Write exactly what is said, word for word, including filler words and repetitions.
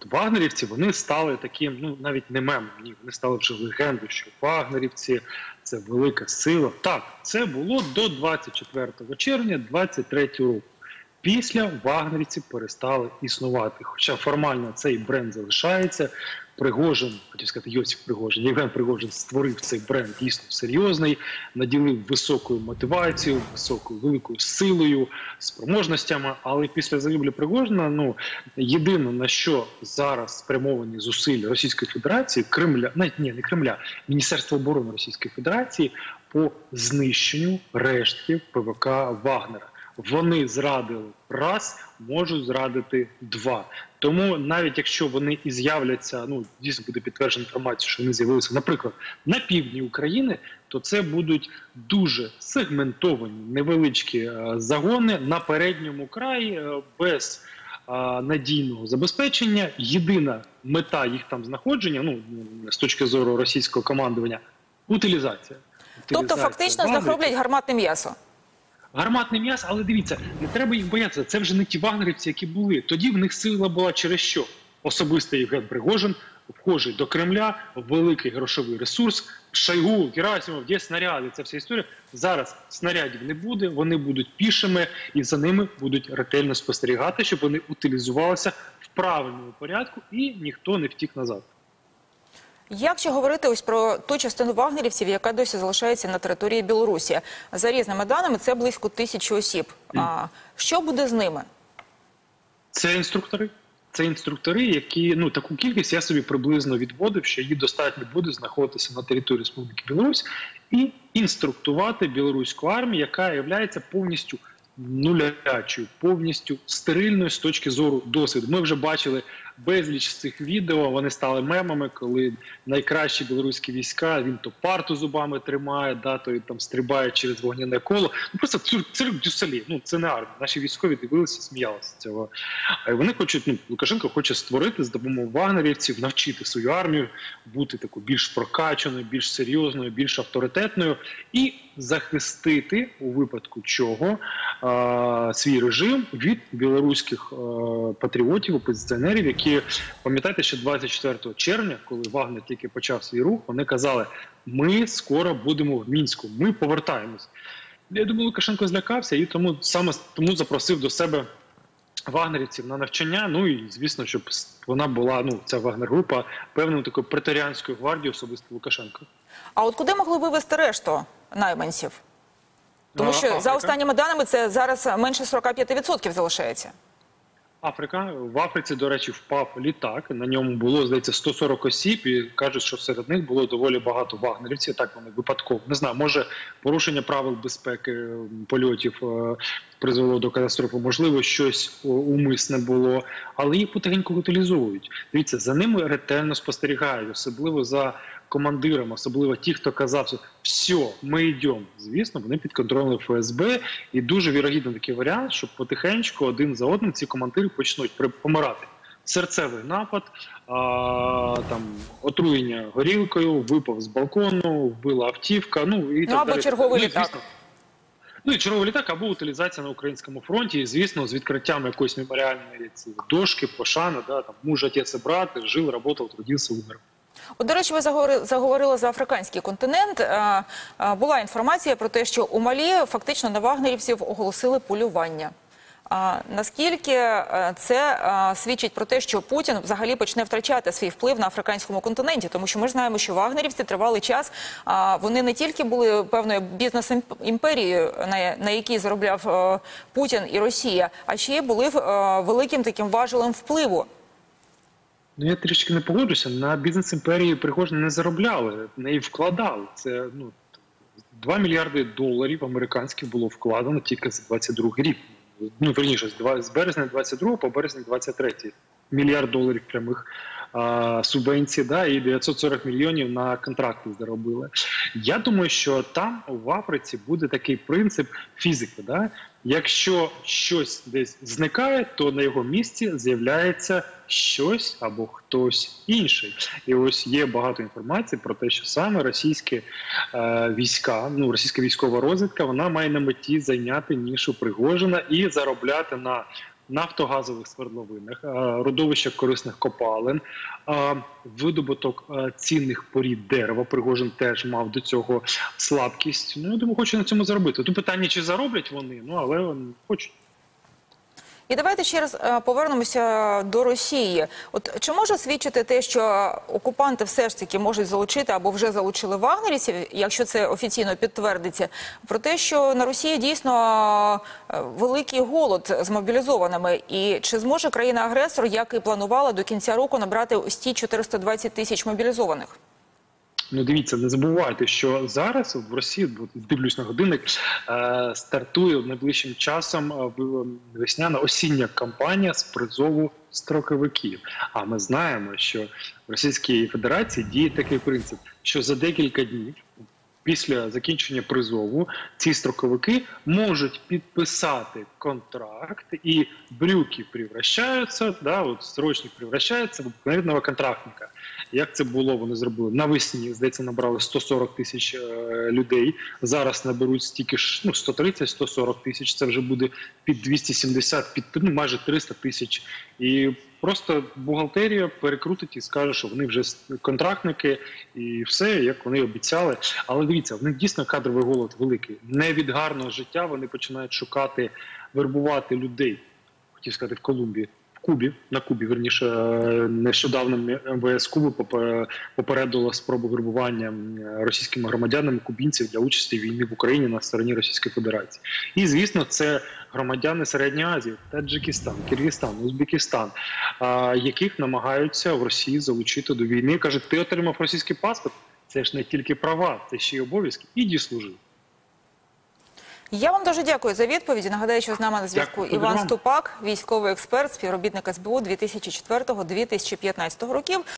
вагнерівці, вони стали таким, ну, навіть не мемом, ні, вони стали вже легендою, що вагнерівці – це велика сила. Так, це було до двадцять четвертого червня двадцять третього року. Після вагнерівці перестали існувати. Хоча формально цей бренд залишається. Пригожин, хотів сказати Йосиф Пригожин, Євген Пригожин створив цей бренд дійсно серйозний, наділив високою мотивацією, високою великою силою, спроможностями. Але після загибелі Пригожина, ну, єдине, на що зараз спрямовані зусилля Російської Федерації, Кремля, навіть ні, не Кремля, Міністерства оборони Російської Федерації по знищенню рештків ПВК Вагнера. Вони зрадили раз, можуть зрадити два. Тому навіть якщо вони і з'являться, ну, дійсно буде підтверджена інформація, що вони з'явилися, наприклад, на півдні України, то це будуть дуже сегментовані, невеличкі е, загони на передньому краї, е, без е, надійного забезпечення. Єдина мета їх там знаходження, ну, з точки зору російського командування – утилізація. Тобто фактично з них роблять гарматне м'ясо? Гарматне м'ясо, але дивіться, не треба їх боятися, це вже не ті вагнерівці, які були. Тоді в них сила була через що? Особисто Євген Пригожин, вхожий до Кремля, великий грошовий ресурс, Шойгу, Герасимов, де снаряди, це вся історія. Зараз снарядів не буде, вони будуть пішими і за ними будуть ретельно спостерігати, щоб вони утилізувалися в правильному порядку і ніхто не втік назад. Як ще говорити ось про ту частину вагнерівців, яка досі залишається на території Білорусі? За різними даними, це близько тисячі осіб. А що буде з ними? Це інструктори. Це інструктори, які, ну, таку кількість я собі приблизно відводив, що її достатньо буде знаходитися на території Республіки Білорусь і інструктувати білоруську армію, яка є повністю нулячою, повністю стерильною з точки зору досвіду. Ми вже бачили безліч цих відео, вони стали мемами, коли найкращі білоруські війська, він то парту зубами тримає, да, то там стрибає через вогняне коло. Ну, просто цирк Дюсалі, ну, це не армія. Наші військові дивилися, сміялися з цього. А вони хочуть, ну, Лукашенко хоче створити з допомогою вагнерівців, навчити свою армію бути такою більш прокачаною, більш серйозною, більш авторитетною і захистити, у випадку чого, а, свій режим від білоруських а, патріотів, опозиціонерів, які, пам'ятаєте, що двадцять четвертого червня, коли Вагнер тільки почав свій рух, вони казали, ми скоро будемо в Мінську, ми повертаємось. Я думаю, Лукашенко злякався і тому саме тому запросив до себе вагнерівців на навчання, ну і, звісно, щоб вона була, ну, ця Вагнер-група, певною такою преторіанською гвардією особисто Лукашенка. А от куди могли вивезти решту найманців? Тому що, Африка, за останніми даними, це зараз менше сорока п'яти відсотків залишається. Африка. В Африці, до речі, впав літак. На ньому було, здається, сто сорок осіб. І кажуть, що серед них було доволі багато вагнерівців. Так вони випадково. Не знаю, може порушення правил безпеки польотів е призвело до катастрофи. Можливо, щось умисне було. Але їх потихеньку утилізовують. Дивіться, за ними ретельно спостерігають. Особливо за командирам, особливо ті, хто казав, що все, ми йдемо. Звісно, вони під контролем Ф С Б, і дуже вірогідний такий варіант, що потихеньку один за одним ці командири почнуть помирати. Серцевий напад, а, там, отруєння горілкою, випав з балкону, вбила автівка, ну і ну, так або далі. черговий ну, літак. Звісно, ну і черговий літак, або утилізація на українському фронті, і, звісно, з відкриттям якоїсь меморіальної дошки, пошани, да, там, муж, отець і брат, жив, працював, трудився, умер. От, до речі, ви заговорили за африканський континент. Була інформація про те, що у Малі фактично на вагнерівців оголосили полювання. А наскільки це а, свідчить про те, що Путін взагалі почне втрачати свій вплив на африканському континенті? Тому що ми ж знаємо, що вагнерівці тривалий час, а, вони не тільки були певною бізнес-імперією, на, на якій заробляв а, Путін і Росія, а ще й були а, великим таким важелем впливу. Ну, я трішки не погоджуся. На бізнес-імперії Пригожин не заробляли, в неї вкладали. Це, ну, два мільярди доларів американських було вкладено тільки за двадцять другий рік. Ну, верніше, з березня двадцять другого по березня двадцять третій. Мільярд доларів прямих а, субвенцій, да, і дев'ятсот сорок мільйонів на контракти заробили. Я думаю, що там, в Африці, буде такий принцип фізики. Да? Якщо щось десь зникає, то на його місці з'являється щось або хтось інший. І ось є багато інформації про те, що саме російські е, війська, ну, російська військова розвідка, вона має на меті зайняти нішу Пригожина і заробляти на нафтогазових свердловинах, родовищах корисних копалин, видобуток цінних порід дерева. Пригожин теж мав до цього слабкість. Ну, я думаю, хоче на цьому заробити. Тут питання, чи зароблять вони, ну, але вони хочуть. І давайте ще раз е, повернемося до Росії. От чи може свідчити те, що окупанти все ж таки можуть залучити або вже залучили вагнерівців, якщо це офіційно підтвердиться, про те, що на Росії дійсно е, великий голод з мобілізованими? І чи зможе країна-агресор, як і планувала, до кінця року набрати ось ті чотириста двадцять тисяч мобілізованих? Ну, дивіться, не забувайте, що зараз в Росії, дивлюсь на годинник, е, стартує найближчим часом е, весняна осіння кампанія з призову строковиків. А ми знаємо, що в Російській Федерації діє такий принцип, що за декілька днів після закінчення призову ці строковики можуть підписати контракт, і брюки превращаються, да, от срочник превращається в обикновенного контрактника. Як це було, вони зробили навесні, здається, набрали сто сорок тисяч е, людей, зараз наберуть стільки ж, ну, сто тридцять - сто сорок тисяч, це вже буде під двісті сімдесят, під, ну, майже триста тисяч. І просто бухгалтерія перекрутить і скаже, що вони вже контрактники і все, як вони обіцяли. Але дивіться, в них дійсно кадровий голод великий. Не від гарного життя вони починають шукати, вербувати людей, хотів сказати, в Колумбії. В Кубі, на Кубі, верніше, нещодавно ем ве ес Куби попередило спробу вербування російськими громадянами кубінців для участі в війні в Україні на стороні Російської Федерації. І, звісно, це громадяни Середньої Азії, Таджикистан, Киргизстан, Узбекистан, яких намагаються в Росії залучити до війни. Кажуть, ти отримав російський паспорт, це ж не тільки права, це ще й обов'язки, іди служи. Я вам дуже дякую за відповіді. Нагадаю, що з нами на зв'язку Дякую, Іван вам. Ступак, військовий експерт, співробітник ес бе у дві тисячі четвертого - дві тисячі п'ятнадцятого років.